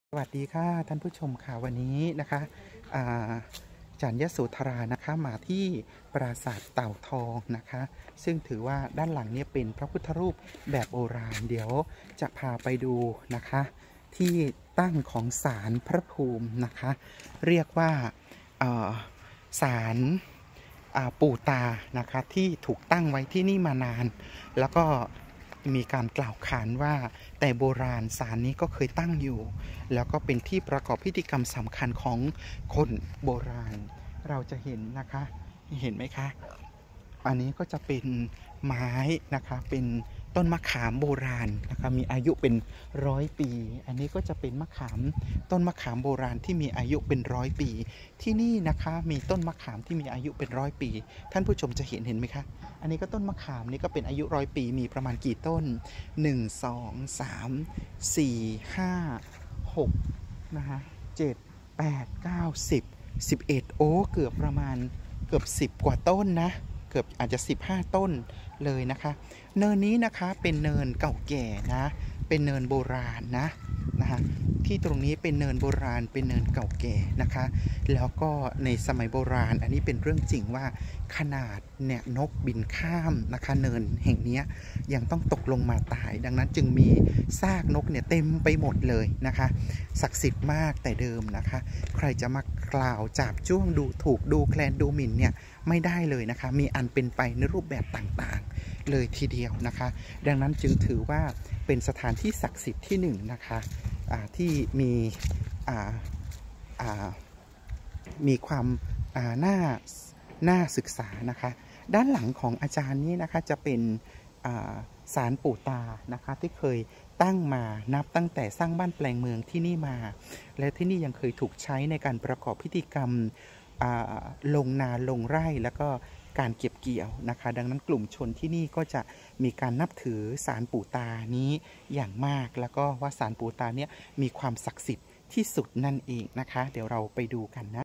สวัสดีค่ะท่านผู้ชมค่ะวันนี้นะคะจันยโสธรานะคะมาที่ปราสาทเต่าทองนะคะซึ่งถือว่าด้านหลังเนี่ยเป็นพระพุทธรูปแบบโบราณเดี๋ยวจะพาไปดูนะคะที่ตั้งของศาลพระภูมินะคะเรียกว่าศาลปู่ตานะคะที่ถูกตั้งไว้ที่นี่มานานแล้วก็มีการกล่าวขานว่าแต่โบราณศาลนี้ก็เคยตั้งอยู่แล้วก็เป็นที่ประกอบพิธีกรรมสำคัญของคนโบราณเราจะเห็นนะคะเห็นไหมคะอันนี้ก็จะเป็นไม้นะคะเป็นต้นมะขามโบราณนะคะมีอายุเป็น100 ปีอันนี้ก็จะเป็นมะขามต้นมะขามโบราณที่มีอายุเป็น100 ปีที่นี่นะคะมีต้นมะขามที่มีอายุเป็น100 ปีท่านผู้ชมจะเห็นไหมคะอันนี้ก็ต้นมะขามนี่ก็เป็นอายุ100 ปีมีประมาณกี่ต้น1 2 3 4 5 6นะคะ7 8 9 10 11โอ้เกือบประมาณเกือบ10กว่าต้นนะเกือบอาจจะ15ต้นเลยนะคะเนินนี้นะคะเป็นเนินเก่าแก่นะเป็นเนินโบราณนะคะที่ตรงนี้เป็นเนินโบราณเป็นเนินเก่าแก่นะคะแล้วก็ในสมัยโบราณอันนี้เป็นเรื่องจริงว่าขนาดเนี่ยนกบินข้ามนะคะเนินแห่งนี้ยังต้องตกลงมาตายดังนั้นจึงมีซากนกเนี่ยเต็มไปหมดเลยนะคะศักดิ์สิทธิ์มากแต่เดิมนะคะใครจะมากล่าวจับจ้วงดูถูกดูแคลนดูหมิ่นเนี่ยไม่ได้เลยนะคะมีอันเป็นไปในรูปแบบต่างๆเลยทีเดียวนะคะดังนั้นจึงถือว่าเป็นสถานที่ศักดิ์สิทธิ์ที่1นะคะที่มีความน่าศึกษานะคะด้านหลังของอาจารย์นี้นะคะจะเป็นศาลปู่ตานะคะที่เคยตั้งมานับตั้งแต่สร้างบ้านแปลงเมืองที่นี่มาและที่นี่ยังเคยถูกใช้ในการประกอบพิธีกรรมลงนาลงไร่แล้วก็การเก็บเกี่ยวนะคะดังนั้นกลุ่มชนที่นี่ก็จะมีการนับถือศาลปู่ตานี้อย่างมากแล้วก็ว่าศาลปู่ตาเนี่ยมีความศักดิ์สิทธิ์ที่สุดนั่นเองนะคะเดี๋ยวเราไปดูกันนะ